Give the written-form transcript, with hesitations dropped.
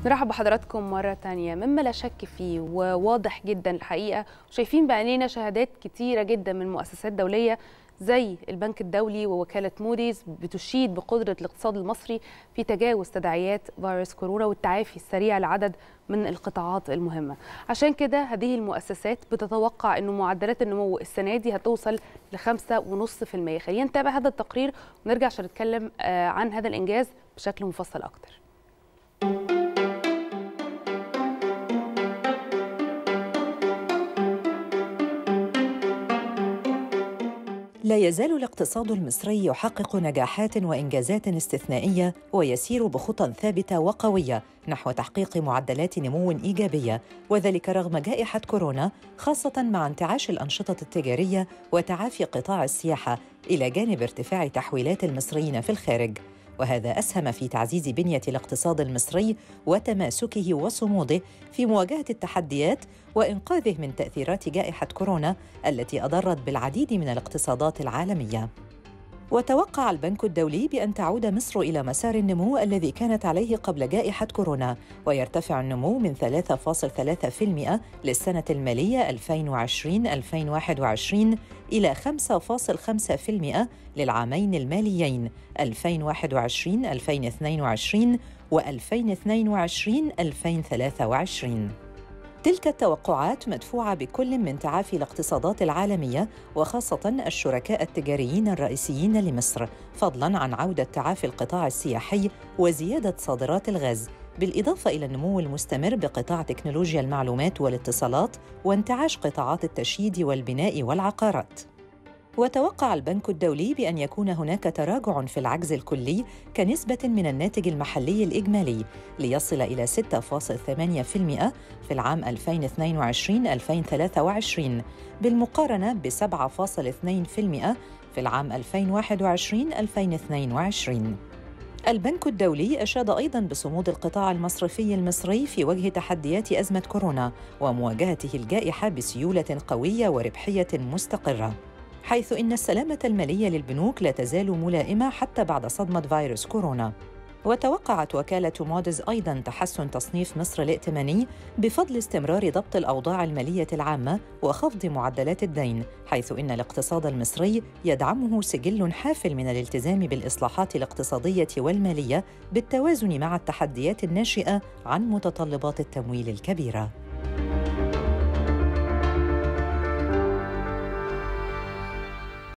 نرحب بحضراتكم مرة تانية. مما لا شك فيه وواضح جدا الحقيقة، وشايفين بعينينا شهادات كتيرة جدا من مؤسسات دولية زي البنك الدولي ووكالة موديز بتشيد بقدرة الاقتصاد المصري في تجاوز تداعيات فيروس كورونا والتعافي السريع لعدد من القطاعات المهمة. عشان كده هذه المؤسسات بتتوقع أن معدلات النمو السنة دي هتوصل ل5.5%. خلينا نتابع هذا التقرير ونرجع عشان نتكلم عن هذا الإنجاز بشكل مفصل أكتر. لا يزال الاقتصاد المصري يحقق نجاحات وإنجازات استثنائية ويسير بخطى ثابتة وقوية نحو تحقيق معدلات نمو إيجابية، وذلك رغم جائحة كورونا، خاصة مع انتعاش الأنشطة التجارية وتعافي قطاع السياحة إلى جانب ارتفاع تحويلات المصريين في الخارج. وهذا أسهم في تعزيز بنية الاقتصاد المصري وتماسكه وصموده في مواجهة التحديات وإنقاذه من تأثيرات جائحة كورونا التي أضرت بالعديد من الاقتصادات العالمية. وتوقع البنك الدولي بأن تعود مصر إلى مسار النمو الذي كانت عليه قبل جائحة كورونا، ويرتفع النمو من 3.3% للسنة المالية 2020-2021 إلى 5.5% للعامين الماليين 2021-2022 و2022-2023. تلك التوقعات مدفوعة بكل من تعافي الاقتصادات العالمية وخاصة الشركاء التجاريين الرئيسيين لمصر، فضلاً عن عودة تعافي القطاع السياحي وزيادة صادرات الغاز، بالإضافة إلى النمو المستمر بقطاع تكنولوجيا المعلومات والاتصالات وانتعاش قطاعات التشييد والبناء والعقارات. وتوقع البنك الدولي بأن يكون هناك تراجع في العجز الكلي كنسبة من الناتج المحلي الإجمالي ليصل إلى 6.8% في العام 2022-2023 بالمقارنة ب 7.2% في العام 2021-2022. البنك الدولي أشاد أيضاً بصمود القطاع المصرفي المصري في وجه تحديات أزمة كورونا ومواجهته الجائحة بسيولة قوية وربحية مستقرة، حيث إن السلامة المالية للبنوك لا تزال ملائمة حتى بعد صدمة فيروس كورونا. وتوقعت وكالة موديز أيضاً تحسن تصنيف مصر الائتماني بفضل استمرار ضبط الأوضاع المالية العامة وخفض معدلات الدين، حيث إن الاقتصاد المصري يدعمه سجل حافل من الالتزام بالإصلاحات الاقتصادية والمالية بالتوازن مع التحديات الناشئة عن متطلبات التمويل الكبيرة.